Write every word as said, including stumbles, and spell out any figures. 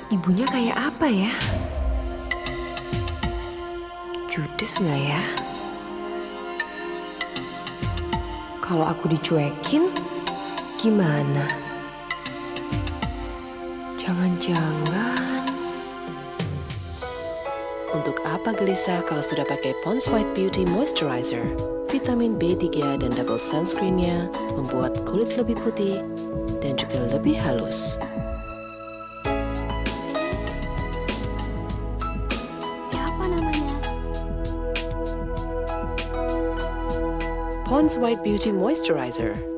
Ibunya kayak apa ya? Judes nggak ya? Kalau aku dicuekin, gimana? Jangan-jangan... Untuk apa gelisah kalau sudah pakai Pond's White Beauty Moisturizer? Vitamin B tiga dan double sunscreen-nya membuat kulit lebih putih dan juga lebih halus. Siapa namanya? Pond's White Beauty Moisturizer.